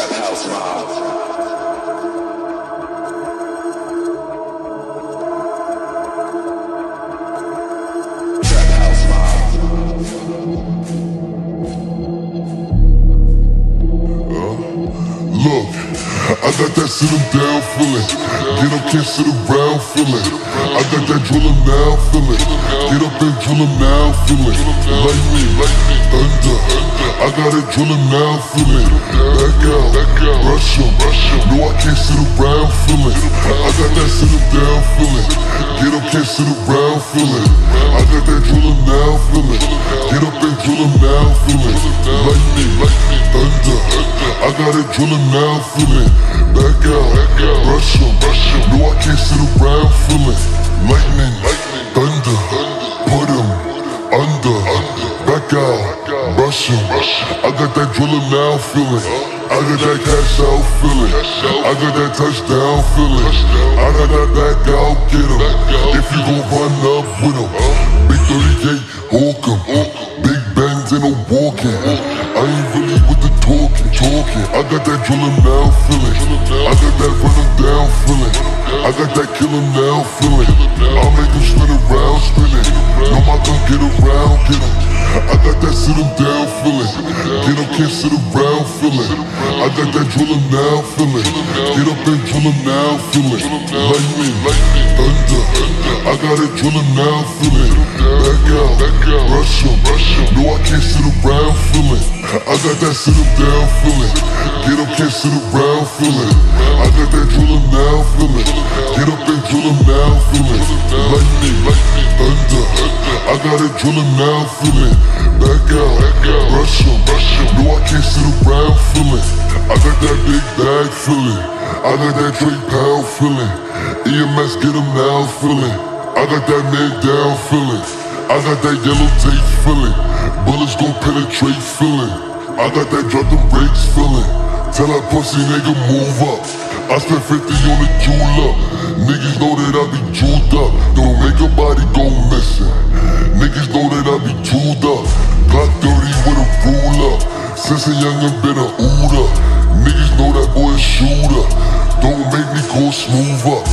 Look, I got that sit 'em down feeling. Get up, can't sit around feeling. I got that drill 'em now feeling. Get up and drill 'em now feeling. Lightning, thunder. I got it drill 'em now feeling. Back out, rush 'em. No, I can't sit around feeling. I got that sit 'em down feeling. Get up, can't sit around feeling. I got that drill 'em now feeling. Get up and drill 'em now feeling. Lightning, thunder. I got it drill 'em now feeling. Back out, rush 'em. No, I can't sit around feeling. Lightning, thunder. Put 'em under. Back out, rush 'em. I got that drill 'em now feeling. I got that cash out feeling. I got that touchdown feeling. I got that back out, get 'em. If you gon' run up with 'em. Big 38, hawk 'em. Big bangs ain't no walking. I ain't really with the talking. I got that drill 'em now feeling. I got that run 'em down feeling. I got that kill 'em now feeling. I'll make 'em spin around spinning. No, my gun get around, get 'em. I got that sit 'em down feeling. Get up, can't sit around feeling. I got that drill 'em now feeling. Get up and drill 'em now feeling. Lightning, thunder. I got it drill 'em now feeling. Back out, rush 'em. No, I can't sit around feeling. I got that sit 'em down feeling. Get up, can't sit around feeling. I got that drill 'em now feeling. Get up and drill 'em now feeling. Lightning, thunder. I got it drill 'em now feeling. Back out, rush 'em. No, I can't sit around feeling. I got that big bag feeling. I got that Drake pound feeling. EMS get 'em now feeling. I got that man down feeling. I got that yellow tape feeling. Bullets gon' penetrate feeling. I got that drop them brakes feeling. Tell that pussy nigga move up. I spent 50 on the jeweler. Niggas know that I be jeweled up. Don't make a body go missing. Niggas know that I be jeweled up. Glock 30 with a ruler. Since a youngin' been a ooter. Niggas know that boy a shooter. Don't make me go smooth up.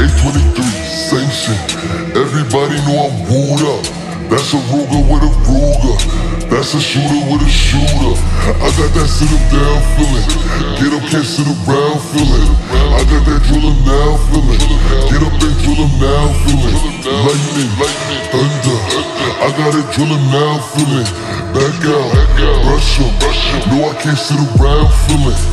823 sanction. Everybody know I'm wooed up. That's a Ruger with a Ruger. That's a shooter with a shooter. I got that sit 'em down feeling. Get up, can't sit around feeling. I got that drill 'em now feeling. Get up and drill 'em now feeling. Lightning, thunder. I got it drill 'em now feeling. Back out, rush 'em. No, I can't sit around feeling.